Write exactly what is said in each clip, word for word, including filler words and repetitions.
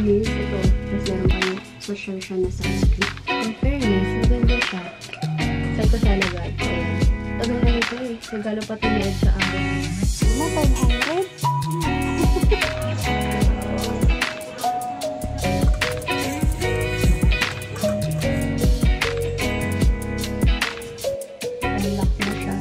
mist. Ito. Tapos meron pa yung social siya na sunscreen. In fairness, maganda siya. Saan ko sa lagay? Ayan. Tagal na ito eh. Nagalo pa tinid sa akin. Ano, five hundred? Unlock na siya.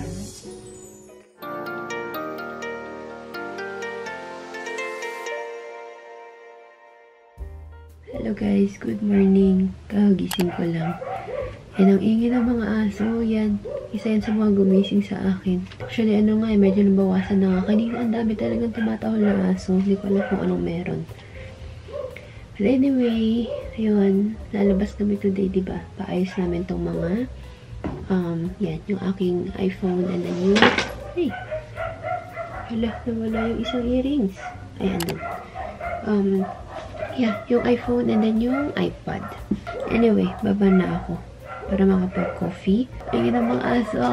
Hello guys, good morning. Kagising ko lang. Yan ang ingay ng mga aso. Yan. Isa yan sa mga gumising sa akin. Actually, ano nga eh, medyo nabawasan na nga. Kanina ang dami talagang tumatahol ng aso. Hindi ko alam kung anong meron. But anyway, ayun. Lalabas kami today, diba? Paayos namin tong mga um, yan. Yung aking iPhone and then yung hey! Hala, nawala yung isang earrings. Ayan doon. Um, yeah, yung iPhone and then yung iPad. Anyway, baba na ako para makapag-coffee. Ayun ang mga aso.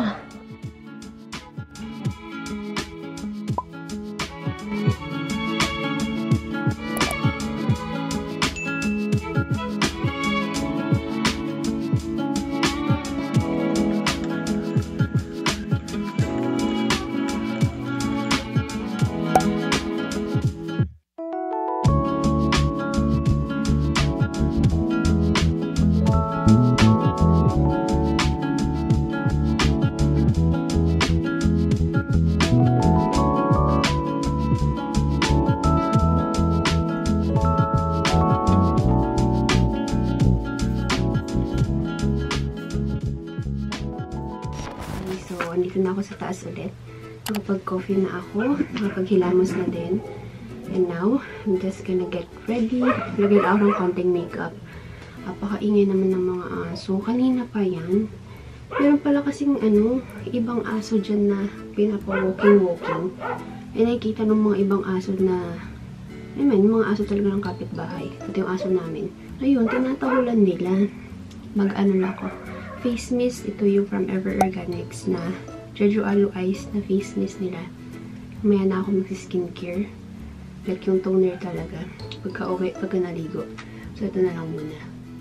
Dito na ako sa taas ulit. Nakapag-coffee na ako. Nakapaghilamos na din. And now, I'm just gonna get ready. Lagyan ako ng konting makeup. Apakaingay naman ng mga aso. Kanina pa yan. Meron pala kasing ano, ibang aso dyan na pinapa-walking-walking. E nakikita ng mga ibang aso na I mean, yung mga aso talaga ng kapitbahay. Ito yung aso namin. Ayun, tinatahulan nila. Mag-ano na ako. Face mist. Ito yung from Ever Organics na Jeju Aloe Ice na face mist nila. Maya na ako mag-skincare. Like yung toner talaga. Pagka-uwi, pagka naligo. So, ito na lang muna.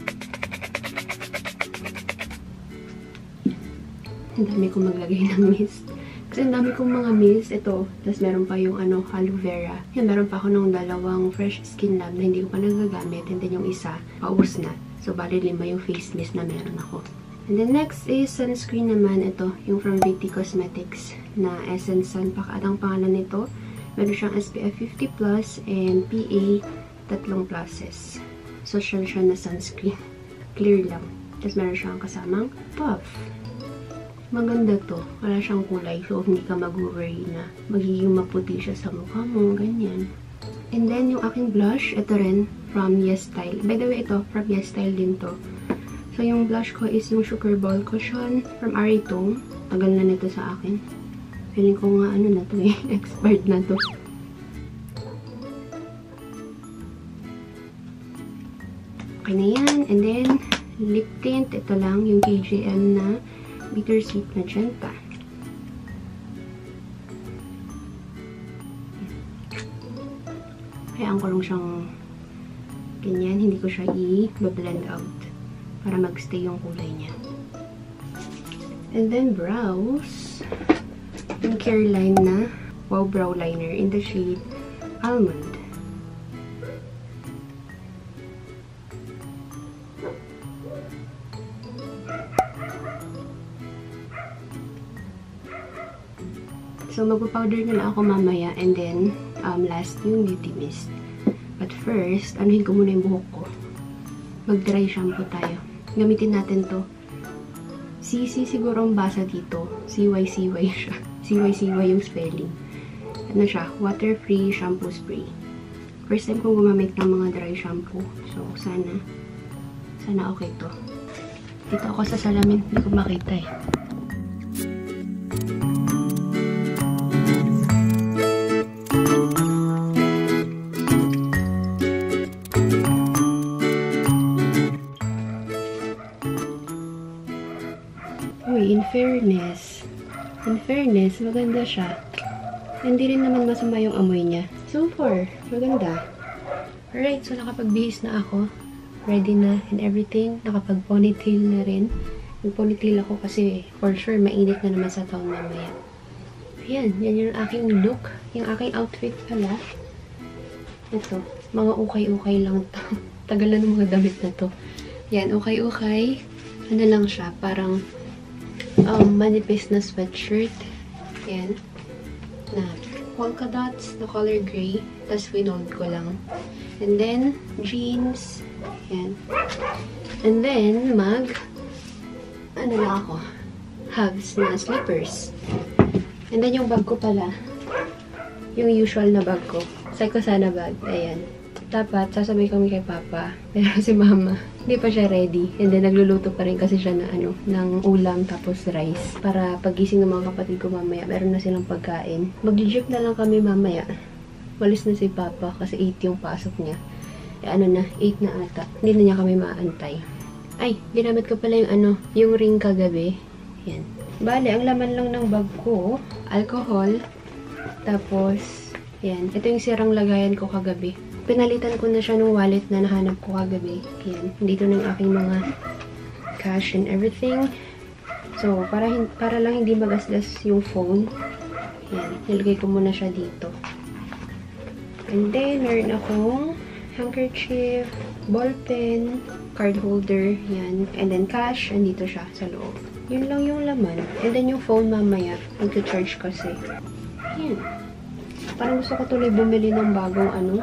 Ang dami kong maglagay ng mist. Kasi ang dami kong mga mist. Ito. Tapos meron pa yung ano, aloe vera. Yan, meron pa ako ng dalawang Fresh Skin Lab na hindi ko pa nagagamit. And then yung isa, paubos na. So, bali lima yung face mist na meron ako. And then next is sunscreen naman. Ito, yung from V T Cosmetics na Essence Sun. Pakatang pangalan nito. Meron siyang S P F fifty plus and P A tatlong pluses. So, siya siya na sunscreen. Clear lang. Tapos meron siyang kasamang puff. Maganda to. Wala siyang kulay. So, hindi ka mag-worry na magiging maputi siya sa mukha mo. Ganyan. And then, yung aking blush. Ito rin from Yes Style. By the way, ito from Yes Style din to. So, yung blush ko is yung Sugar Ball Cushion from Aritone. Tagal na nito sa akin. Feeling ko nga, ano na to eh. Expired na to. Okay na yan. And then, lip tint. Ito lang, yung K J M na Bittersweet Magenta. Hayaan ko lang siyang ganyan. Hindi ko siya i-blend out. Para mag-stay yung kulay niya. And then, brows. Yung Careline na Wow Brow Liner in the shade Almond. So, magpa-powder na lang ako mamaya. And then, um, last yung beauty mist. But first, anuhin ko muna yung buhok ko. Mag-dry shampoo tayo. Gamitin natin to. C C siguro ang basa dito. C Y C Y siya. C Y C Y yung spelling. Ano siya? Water-free shampoo spray. First time kong gumamit ng mga dry shampoo. So, sana. Sana okay to. Dito ako sa salamin. Hindi ko makita eh. In fairness, in fairness, maganda siya. Hindi rin naman masama yung amoy niya. So far, maganda. Alright, so nakapagbihis na ako. Ready na and everything. Nakapag-ponytail na rin. Nag-ponytail ako kasi for sure mainit na naman sa taon mamaya. Ayan, yan yung aking look. Yung aking outfit pala. Ito, mga ukay-ukay lang to. Tagal na ng mga damit na to. Yan, ukay-ukay. Ano lang siya, parang um, manipis na sweatshirt. Yan. Na polka dots, na color gray. Tapos winold ko lang. And then, jeans. Yan. And then, mag, ano lang ako, hugs na slippers. And then, yung bag ko pala, yung usual na bag ko. Psycho Sana bag. Ayan. Dapat, sasabay kami kay Papa. Pero si Mama, hindi pa siya ready. And then, nagluluto pa rin kasi siya na, ano, ng ulam tapos rice. Para pagising ng mga kapatid ko mamaya, meron na silang pagkain. Mag-jeep na lang kami mamaya. Walis na si Papa kasi eight yung pasok niya. Eh, ano na, eight na ata. Hindi na niya kami maantay. Ay, ginamit ko pala yung ano, yung ring kagabi. Yan. Bale, ang laman lang ng bag ko, alcohol. Tapos, yan. Ito yung sirang lagayan ko kagabi. Pinalitan ko na siya ng wallet na nahanap ko kagabi. Yan. Dito na yung aking mga cash and everything. So, para, para lang hindi magasgas yung phone. Yan. Nilagay ko muna siya dito. And then, meron akong handkerchief, ballpen, card holder, yan. And then cash, andito siya sa loob. Yun lang yung laman. And then yung phone mamaya, magka-charge kasi. Yan. Parang gusto ko tuloy bumili ng bagong ano,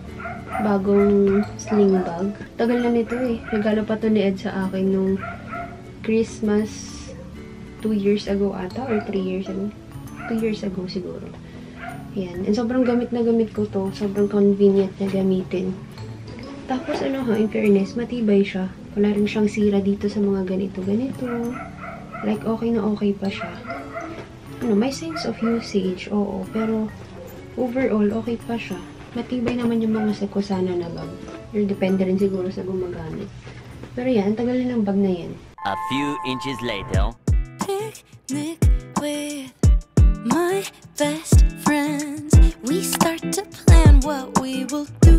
bagong sling bag. Tagal na nito eh. Regalo pa to ni Ed sa akin nung Christmas two years ago ata, or three years ago. two years ago siguro. Yan. And sobrang gamit na gamit ko to. Sobrang convenient na gamitin. Tapos ano ha, in fairness, matibay siya. Wala rin siyang sira dito sa mga ganito-ganito. Like, okay na okay pa siya. Ano, may sense of usage, oo. Pero, overall, okay pa siya. Matibay naman yung mga Psycho Sana na bag. Or depende rin siguro sa gumagamit. Pero yan, ang tagal ng bag na yan. A few inches later. Picnic with my best friends. We start to plan what we will do.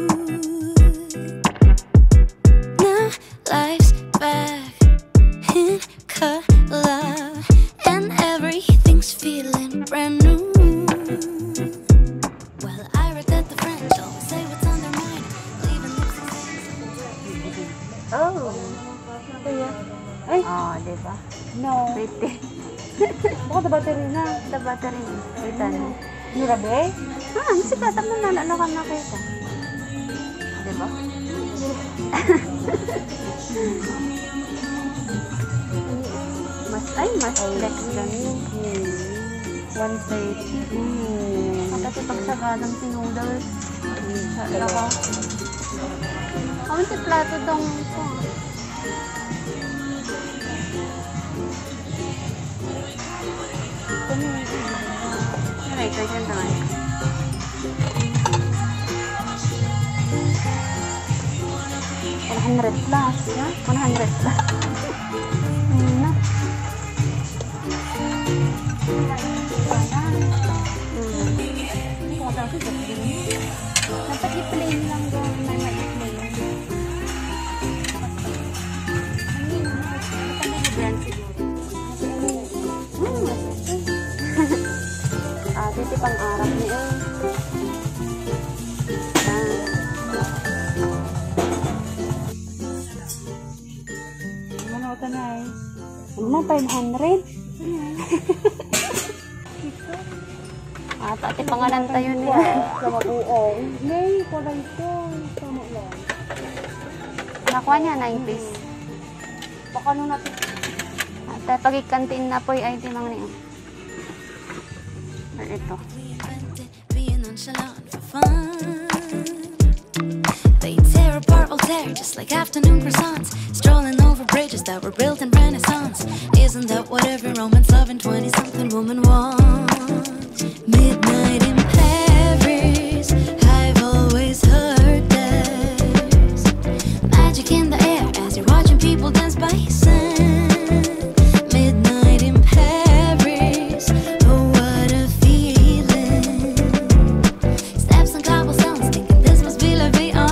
Now life's back in color and everything's feeling brand new. Well, I read that the French always say what's on their mind, leaving Oh. Kuya. Ay. Oh, diba? No. Pretty. Baka the battery na. The battery. Kita na. Mirabe? Ah, sikat mo na. Ano ka nakita? Diba? Mas, ay, mas flex lang yun. one thirty. Hmm. Kasi pagsaga ng sinudals. Sa laka. Ang si plato dong ito. Alright, I can do it. one hundred plus, ya? one hundred plus. Ayun na. Dapat i-plain lang doon na ma-i-plain. Ayun, dapat na i-brand siguro. Hmm, ah, dito pang arap niya eh. Ano ito na eh? Ano na, five hundred? Ah, pati pangalan tayo niya. Sama buong. Nay, pala ito. Sama lang. Nakuha niya, nine piece. Baka nung natin. At pag ikantin na po yung item ang niyo. Ito. being nonchalant for fun. They tear apart Voltaire just like afternoon croissants, strolling over bridges that were built in Renaissance. Isn't that what every romance loving twenty-something woman wants? Midnight in Paris, I've always heard there's magic in the air as you're watching people dance by sand. Midnight in Paris, oh what a feeling. Steps on cobblestones, thinking this must be la vie en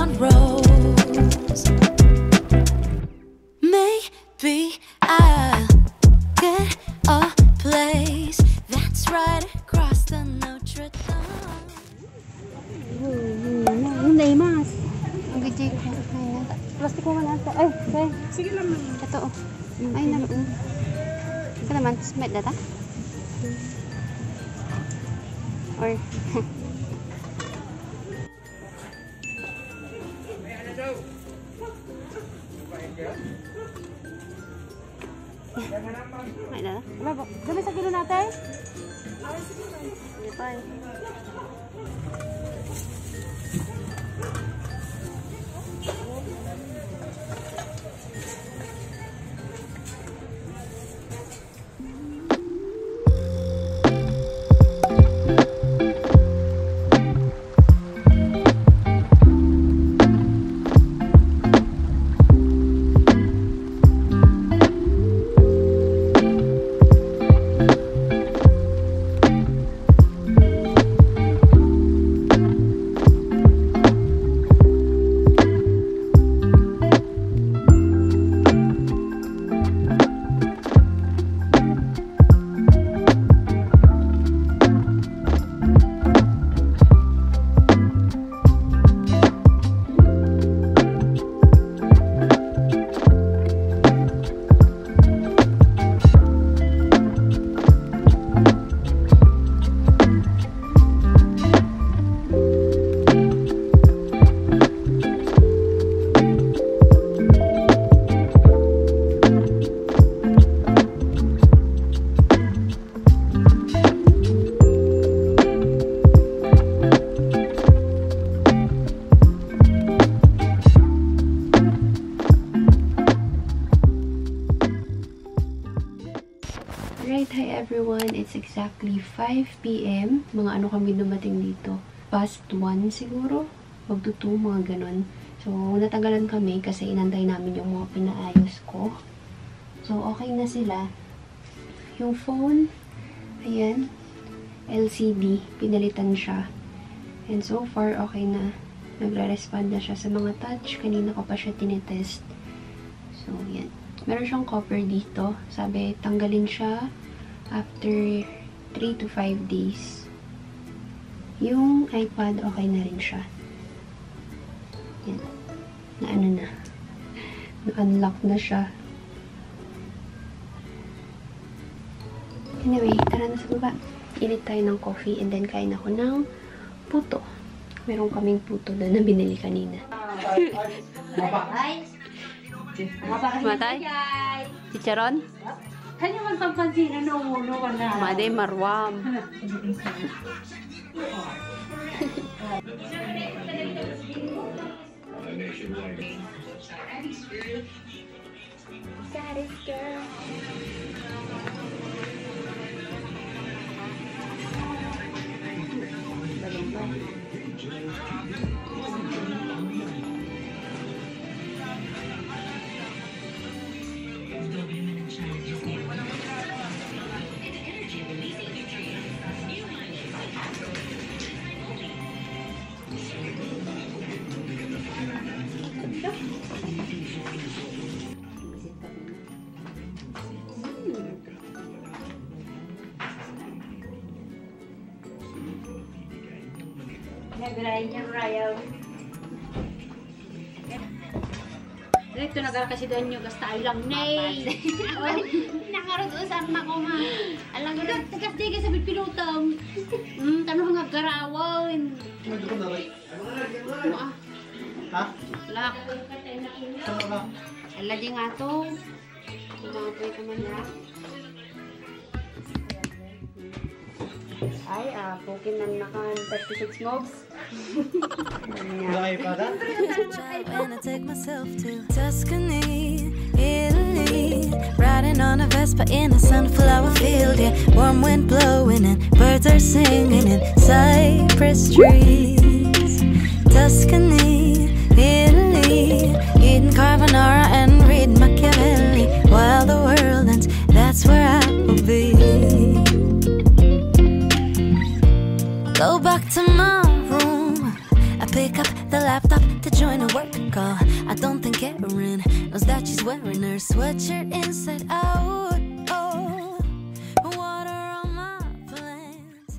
Kuha natin. Ay, ay. Sige lang. Ito, oh. Ay, na. Ito naman. Smart data? Or... May data? Gabi sa kilo natin? Sige pa eh. Alright, hi everyone. It's exactly five p m Mga ano kami dumating dito. Past one siguro. Magto two, mga ganun. So, natagalan kami kasi inantay namin yung mga pinaayos ko. So, okay na sila. Yung phone, ayan, L C D, pinalitan siya. And so far, okay na. Nagre-respond na siya sa mga touch. Kanina ko pa siya tinetest. So, yan. Meron siyang copper dito. Sabi, tanggalin siya after three to five days. Yung iPad, okay na rin siya. Yan. Na ano na. Na-unlock na siya. Anyway, tara na sa baba. Init tayo ng coffee and then kain ako ng puto. Meron kaming puto na na binili kanina. Matay? Chicharon? Kanya man pampansin, ano, ano, ano. Made marwam. Nagray niya rayaw. Dito nagkakasidan nyo, gasta ay lang nay. Nakaroon na ko ma. Alam ko na, tagas-tigas sa pilutang. Hmm, tanong nga garawin. Ha? Lak. Saan ka? Alagi nga to. Kumapay ka man na. Ay, ah, pokin ng naka thirty-six mobs. Wala kayo pa da? When I take myself to Tuscany, Italy, riding on a Vespa in a sunflower field, yeah, warm wind blowing and birds are singing in cypress trees. Tuscany, Italy, eating carbonara and reading Machiavelli while the world ends. That's where I will be. Go back to my room. I pick up the laptop to join a work call. I don't think Erin knows that she's wearing her sweatshirt inside out. Oh, water on my plants.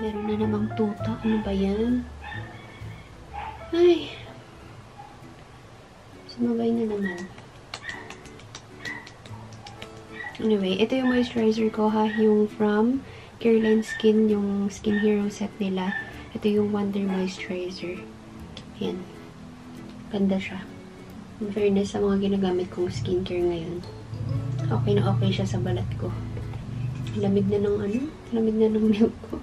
Meron na namang tuta. Ano ba yan? Ay. Sumabay na naman. Anyway, ito yung moisturizer ko ha. Yung from Careline Skin. Yung Skin Hero set nila. Ito yung Wonder Moisturizer. Yan. Ganda siya. In fairness sa mga ginagamit kong skincare ngayon. Okay na okay siya sa balat ko. Lamig na ng ano? Lamig na ng milk ko.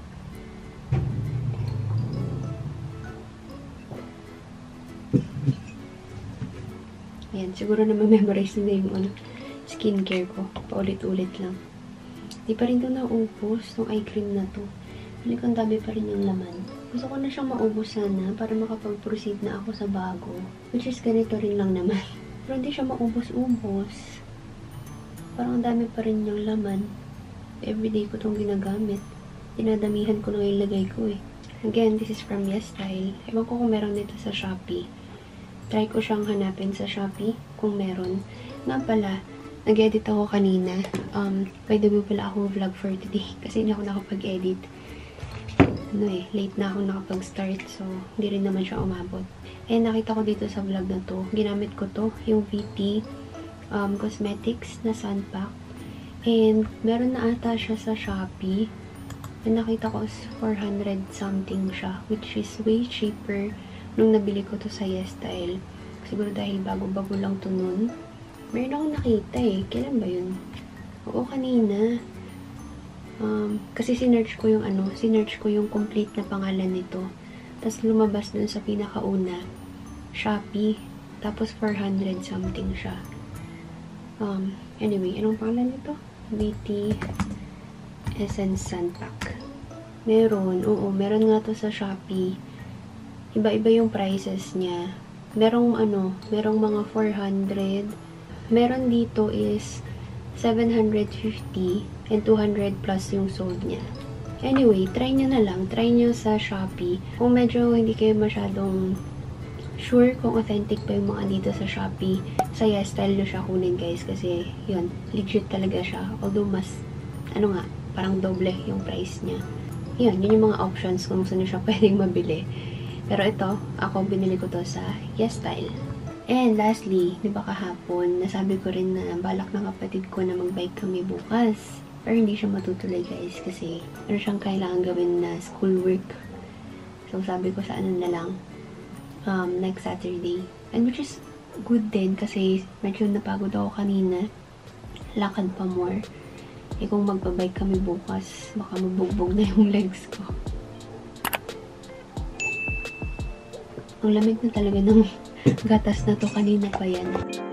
Yan. Siguro na ma-memorize na yung ano, skincare ko. Paulit-ulit lang. Di pa rin ito naubos. Itong eye cream na to. Hindi ko ang dami pa rin yung laman. Gusto ko na siyang maubos sana para makapag-proceed na ako sa bago. Which is ganito rin lang naman. Pero hindi siya maubos-ubos. Parang ang dami pa rin yung laman. Everyday ko itong ginagamit. Dinadamihan ko na ilagay ko eh. Again, this is from YesStyle. Ewan ko kung meron dito sa Shopee. Try ko siyang hanapin sa Shopee kung meron. Nga pala, nag-edit ako kanina. Um, by the way pala akong vlog for today. Kasi hindi ako nakapag-edit. Ano eh, late na ako nakapag-start. So, hindi rin naman siya umabot. Eh, nakita ko dito sa vlog na to. Ginamit ko to, yung V T um, Cosmetics na sun pack. And, meron na ata siya sa Shopee. And nakita ko is four hundred something siya. Which is way cheaper nung nabili ko to sa YesStyle. Siguro dahil bago-bago lang to nun. Meron akong nakita eh. Kailan ba yun? Oo, kanina. Um, kasi sinerch ko yung ano, sinerch ko yung complete na pangalan nito. Tapos lumabas dun sa pinakauna. Shopee. Tapos four hundred something siya. Um, anyway, anong pangalan nito? V T Essence Sun Pack. Meron, oo, meron nga to sa Shopee. Iba-iba yung prices niya. Merong ano, merong mga four hundred. Meron dito is seven hundred fifty and two hundred plus yung sold niya. Anyway, try nyo na lang. Try nyo sa Shopee. Kung medyo hindi kayo masyadong sure kung authentic pa yung mga dito sa Shopee, sa YesStyle nyo siya kunin guys. Kasi, yun, legit talaga siya. Although mas, ano nga, parang doble yung price niya. Yun, yun yung mga options kung gusto nyo siya pwedeng mabili. Pero ito, ako binili ko to sa YesStyle. And lastly, di ba kahapon, nasabi ko rin na balak ng kapatid ko na mag-bike kami bukas. Pero hindi siya matutuloy guys kasi ano siyang kailangan gawin na schoolwork. So sabi ko sa ano na lang, um, next Saturday. And which is good din kasi medyo napagod ako kanina. Lakad pa more. Eh kung magpa-bike kami bukas, baka mabugbog na yung legs ko. Ang lamig na talaga ng gatas na to, kanina pa yan.